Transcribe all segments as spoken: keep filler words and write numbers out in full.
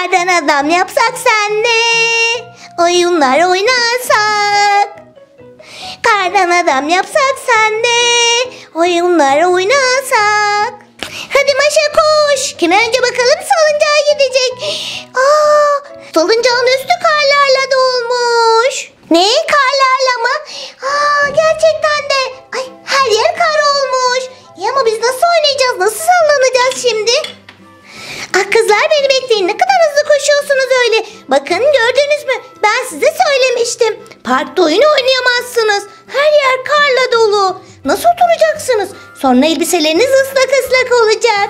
kardan adam yapsak senle, oyunlar oynasak. Kardan adam yapsak senle, oyunlar oynasak. Hadi Maşa koş. Kim önce bakalım salıncağa gidecek. Aa, salıncağın üstü karlarla dolmuş. Ne? Karlarla mı? Aa, gerçekten de. Ay, her yer kar olmuş. Ya ama biz nasıl oynayacağız? Nasıl sallanacağız şimdi? Ah kızlar, beni bekleyin. Ne kadar hızlı koşuyorsunuz öyle. Bakın, gördünüz mü? Ben size söylemiştim. Parkta oyun oynayamazsınız. Her yer karla dolu. Nasıl oturacaksınız? Sonra elbiseleriniz ıslak ıslak olacak.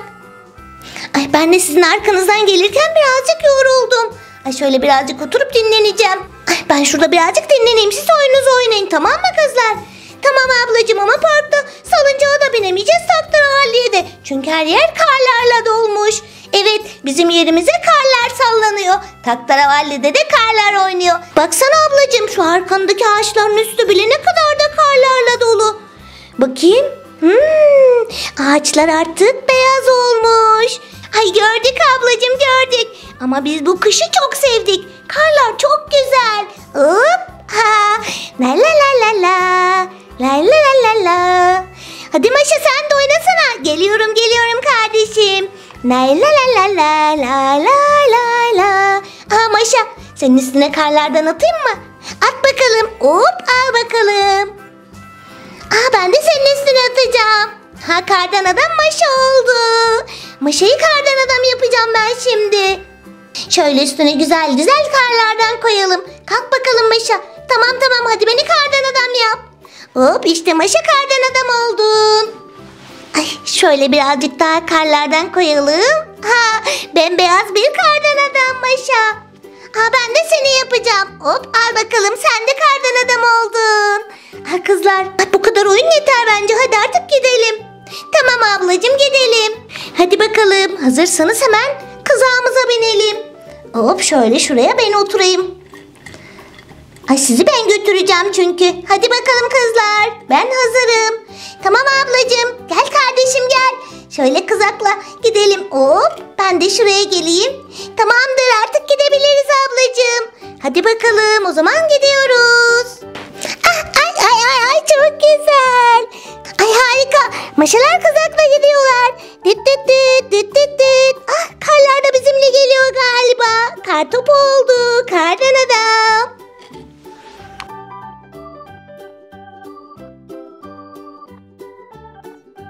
Ay, ben de sizin arkanızdan gelirken birazcık yoruldum. Ay, şöyle birazcık oturup dinleneceğim. Ay, ben şurada birazcık dinleneyim. Siz oyununuzu oynayın, tamam mı kızlar? Tamam ablacığım, ama parkta salıncağa da binemeyeceğiz, Tahterevalli'ye de. Çünkü her yer karlarla dolmuş. Evet, bizim yerimize karlar sallanıyor. Tahterevalli'de de karlar oynuyor. Baksana ablacığım, şu arkandaki ağaçların üstü bile ne kadar da karlarla dolu. Bakayım. Hmm, ağaçlar artık beyaz olmuş. Ay, gördük ablacığım, gördük. Ama biz bu kışı çok sevdik. Karlar çok güzel. Hop ha. La la la la la. La la la la la. Hadi Maşa, sen de oynasana. Geliyorum geliyorum kardeşim. La la la la la la la la la. Aa Maşa, senin üstüne karlardan atayım mı? At bakalım. Hop, al bakalım. Aa, ben de senin üstüne atacağım. Ha, kardan adam Maşa oldu. Maşa'yı kardan adam yapacağım ben şimdi. Şöyle üstüne güzel güzel karlardan koyalım. Kalk bakalım Maşa. Tamam tamam, hadi beni kardan adam yap. Hop, işte Maşa kardan adam oldun. Ay, şöyle birazcık daha karlardan koyalım. Ha, bembeyaz bir kardan adam Maşa. Ha, ben de seni yapacağım. Hop, al bakalım, sen de kardan adam oldun. Ha kızlar, ay, bu kadar oyun yeter bence. Hadi artık gidelim. Tamam ablacığım, gidelim. Hadi bakalım, hazırsanız hemen kızağımıza binelim. Hop, şöyle şuraya ben oturayım. Ay, sizi ben götüreceğim çünkü. Hadi bakalım kızlar, ben hazırım. Tamam ablacığım, gel kardeşim gel. Şöyle kızakla gidelim. Hop, ben de şuraya geleyim. Tamamdır, artık gidebiliriz ablacığım. Hadi bakalım, o zaman gidiyoruz. Ah, ay ay ay ay, çok güzel. Ay harika. Maşalar kızakla gidiyor.